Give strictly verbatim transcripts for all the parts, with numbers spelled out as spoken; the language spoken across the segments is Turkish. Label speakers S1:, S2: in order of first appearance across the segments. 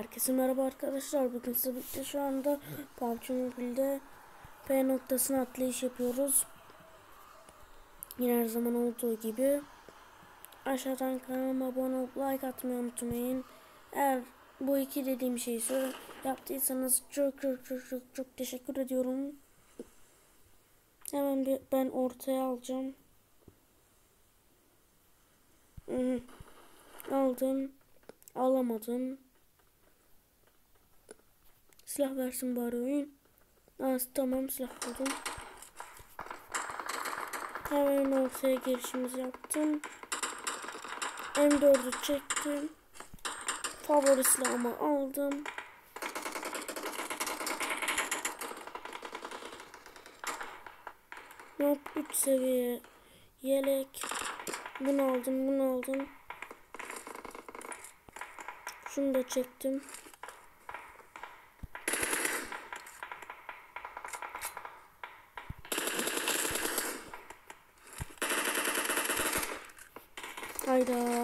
S1: Herkese merhaba arkadaşlar. Bugün size birlikte şu anda P U B G Mobile'de P noktasına atlayış yapıyoruz. Yine her zaman olduğu gibi aşağıdan kanalıma abone olup like atmayı unutmayın. Eğer bu iki dediğim şeyi söyle yaptıysanız çok çok çok çok çok teşekkür ediyorum. Hemen bir ben ortaya alacağım. Hı-hı. Aldım. Alamadım. Silah versin bari oyun. Aa, tamam, silah buldum. Hemen ortaya girişimizi yaptım. M dördü çektim. Favori silahımı aldım. Not üç seviye yelek. Bunu aldım, bunu aldım. Şunu da çektim. Hayda.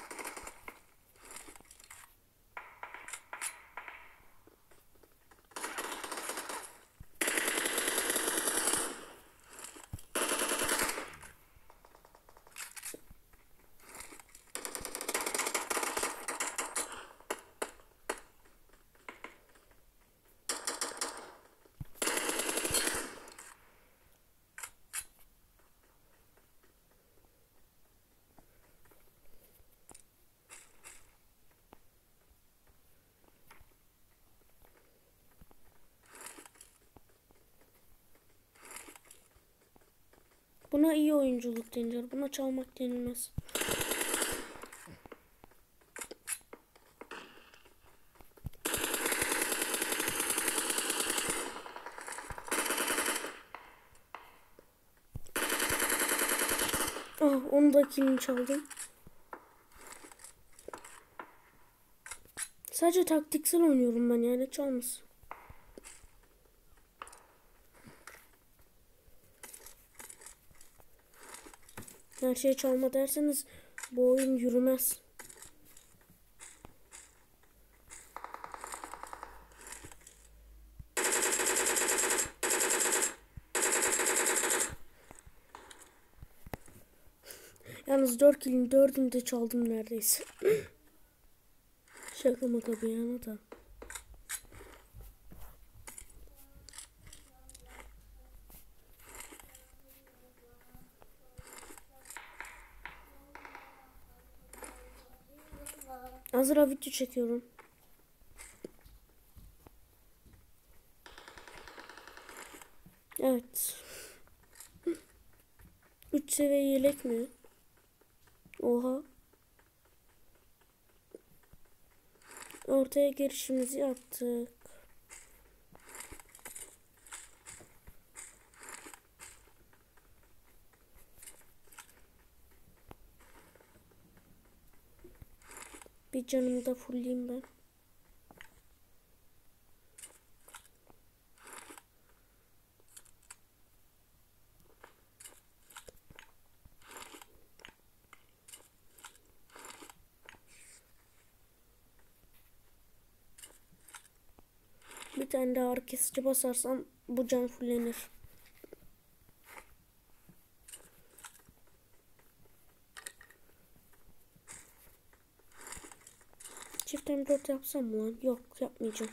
S1: Buna iyi oyunculuk denilir. Buna çalmak denilmez. Ah, onu da kilini çaldım. Sadece taktiksel oynuyorum ben, yani çalmasın. Her şey çalma derseniz bu oyun yürümez. Yalnız dört kilin dördünü de çaldım neredeyse. Şaka maka bir yana da. Hazır video çekiyorum. Evet. üç seviye yelek mi? Oha. Ortaya girişimizi yaptık. Bir canımı da fullleyeyim ben. Bir tane daha ağrı kesici basarsam bu can fullenir. Çift M dört yapsam mı lan? Yok, yapmayacağım.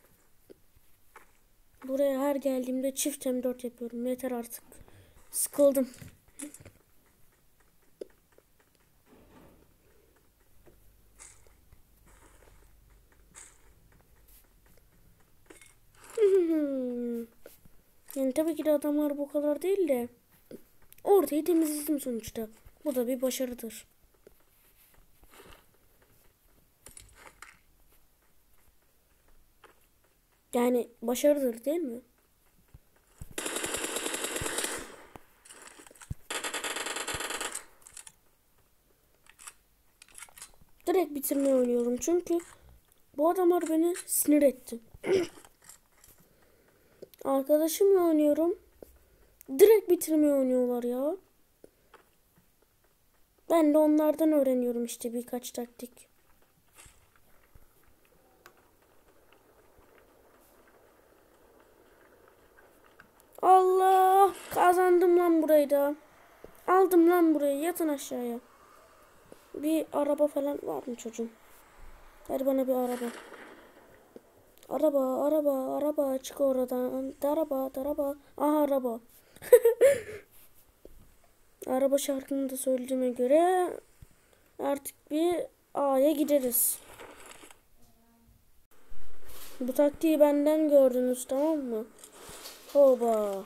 S1: Buraya her geldiğimde çift M dört yapıyorum. Yeter artık. Sıkıldım. Yani tabii ki de adamlar bu kadar değil de ortayı temizledim sonuçta. Bu da bir başarıdır. Yani başarıdır değil mi? Direkt bitirmeyi oynuyorum çünkü bu adamlar beni sinir etti. Arkadaşımla oynuyorum. Direkt bitirmeyi oynuyorlar ya. Ben de onlardan öğreniyorum işte birkaç taktik. Allah, kazandım lan burayı da. Aldım lan burayı, yatın aşağıya. Bir araba falan var mı çocuğum? Ver bana bir araba. Araba, araba, araba, çık oradan. Araba, araba. Aha araba. Araba şarkını da söylediğime göre artık bir A'ya gideriz. Bu taktiği benden gördünüz, tamam mı? Hoba.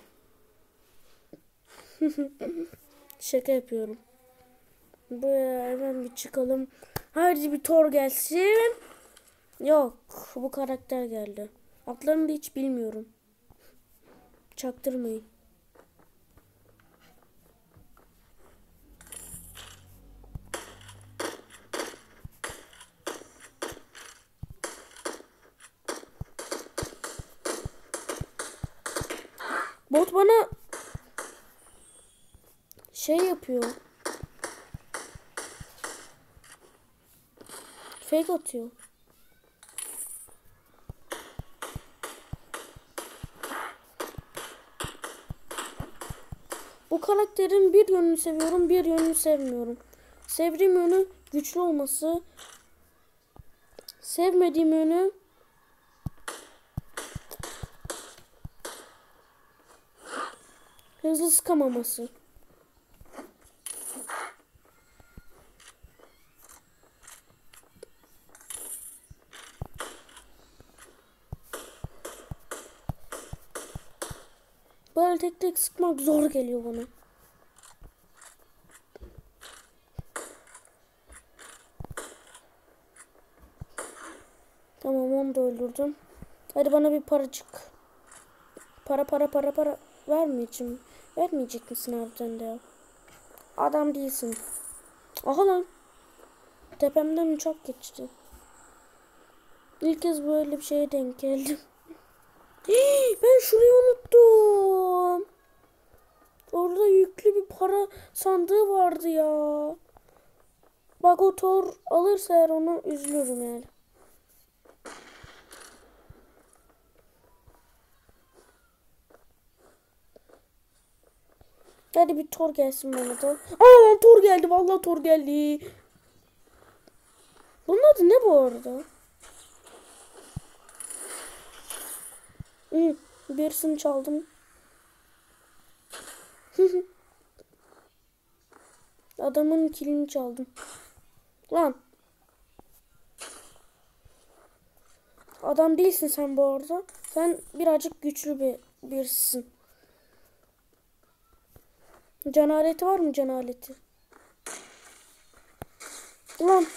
S1: Şaka yapıyorum. Buraya hemen bir çıkalım. Hadi bir Thor gelsin. Yok, bu karakter geldi. Adlarını da hiç bilmiyorum. Çaktırmayın. Bot bana şey yapıyor. Fake atıyor. Bu karakterin bir yönünü seviyorum, bir yönünü sevmiyorum. Sevdiğim yönü güçlü olması. Sevmediğim yönü hızlı sıkamaması. Böyle tek tek sıkmak zor geliyor bana. Tamam, onu da öldürdüm. Hadi bana bir paracık. Para para para para. Vermeyeceğim. Vermeyecek misin harbiden de ya? Adam değilsin. Aha lan. Tepemden uçak geçti. İlk kez böyle bir şeye denk geldim. Ben şurayı unuttum. Orada yüklü bir para sandığı vardı ya. Bak o Thor alırsa eğer onu üzülürüm yani. Hadi bir Thor gelsin bana da. Aa, Thor geldi. Vallahi Thor geldi. Bunun adı ne bu arada? Hı, birisini çaldım. Adamın kilini çaldım. Lan. Adam değilsin sen bu arada. Sen birazcık güçlü bir birisisin. Can aleti var mı, can aleti? Lan.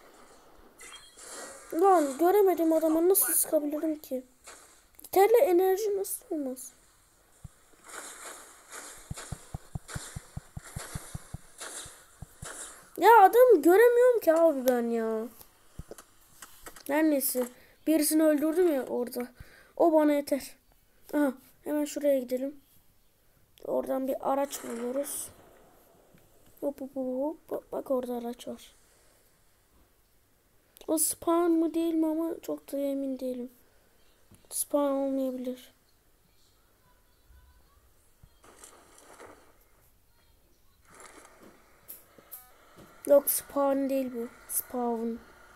S1: Lan göremedim adamı, nasıl sıkabilirim ki? Terle enerji nasıl olmaz? Ya adamı göremiyorum ki abi ben ya. Her neyse. Birisini öldürdüm ya orada. O bana yeter. Aha, hemen şuraya gidelim. Oradan bir araç buluyoruz. Hop hop hop hop. Bak orada araç var. O spawn mı değil mi ama çok da emin değilim. Spawn olmayabilir. Yok, spawn değil bu. Spawn.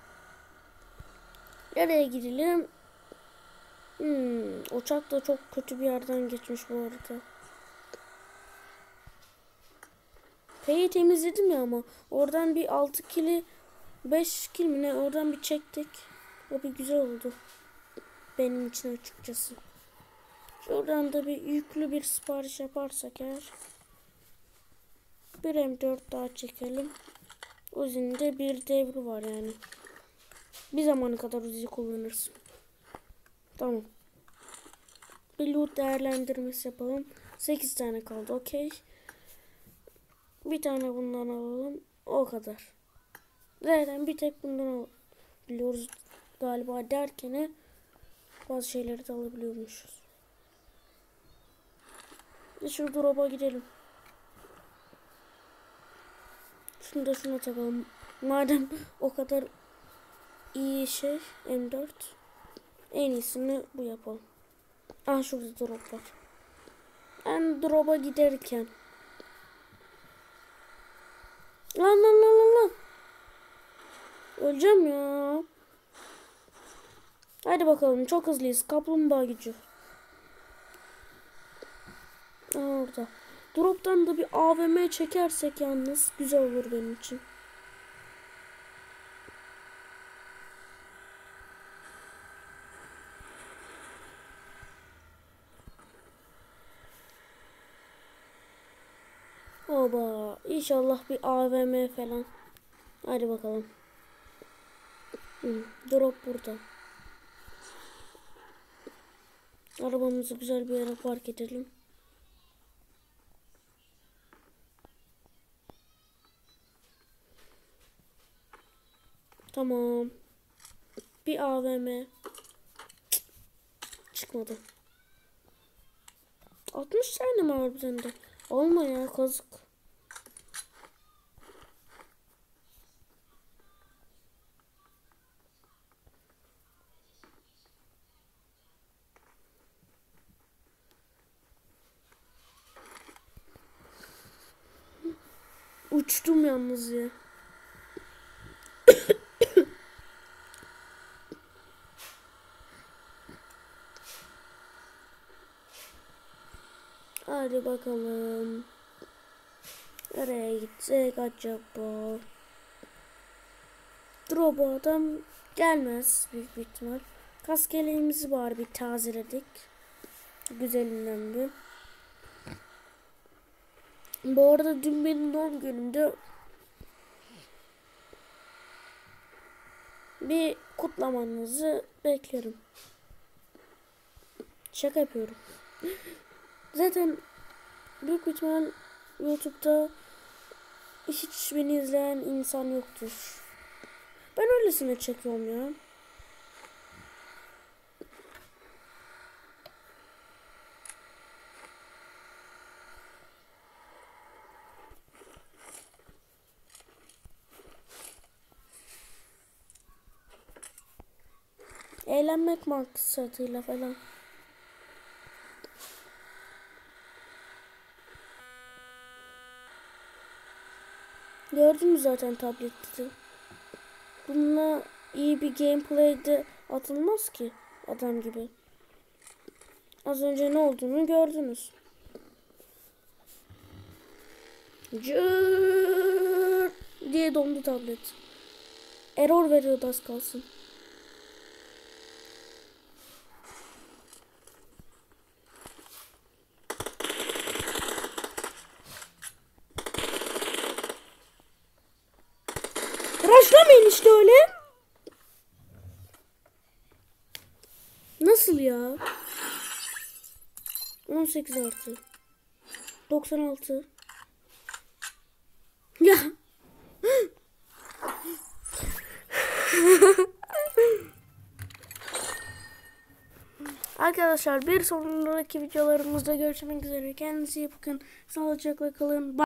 S1: Nereye gidelim? Hmm, uçak da çok kötü bir yerden geçmiş bu arada. P'yi temizledim ya ama oradan bir altı kili beş kil mi ne, oradan bir çektik. O bir güzel oldu. Benim için açıkçası. Şuradan da bir yüklü bir sipariş yaparsak eğer. Bir M dört daha çekelim. Uzi'nin de bir devri var yani. Bir zamana kadar Uzi kullanırsın. Tamam. Bir loot değerlendirmesi yapalım. sekiz tane kaldı. Okey. Bir tane bundan alalım. O kadar. Zaten bir tek bundan alabiliyoruz galiba derken bazı şeyleri de alabiliyormuşuz. Şu drop'a gidelim. Şunu da şuna takalım. Madem o kadar iyi şey M dört. En iyisini bu yapalım. Ah, şurada drop var. En drop'a giderken. Lan lan lan lan lan. Öleceğim ya. Hadi bakalım, çok hızlıyız. Kaplumbağa gücü. Aa, orada. Drop'tan da bir A V M çekersek yalnız güzel olur benim için. Oba, inşallah bir A V M falan. Hadi bakalım. Hı, drop burada. Arabamızı güzel bir yere park edelim. Tamam. Bir A V M. Cık, çıkmadı. altmış tane mi var bizde? Olma ya, kazık. Uçtum yalnız ya. Hadi bakalım. Nereye gitsek acaba? Drop'a adam gelmez büyük bir ihtimal. Kaskeleğimizi var, bir tazeledik. Güzelinden bir. Bu arada dün benim doğum günümde. Bir kutlamanızı bekliyorum. Şaka yapıyorum. Zaten büyük bir ihtimal YouTube'da hiç beni izleyen insan yoktur. Ben öylesine çekiyorum ya. Eğlenmek maksadıyla falan. Gördünüz zaten tablette. Bununla iyi bir gameplay'de atılmaz ki adam gibi. Az önce ne olduğunu gördünüz. Cıııır diye dondu tablet. Error veriyordu az kalsın. Rushlamayın işte öyle. Nasıl ya? on sekiz artı. doksan altı. Ya. Arkadaşlar, bir sonraki videolarımızda görüşmek üzere. Kendinize iyi bakın. Sağlıcakla kalın. Bye.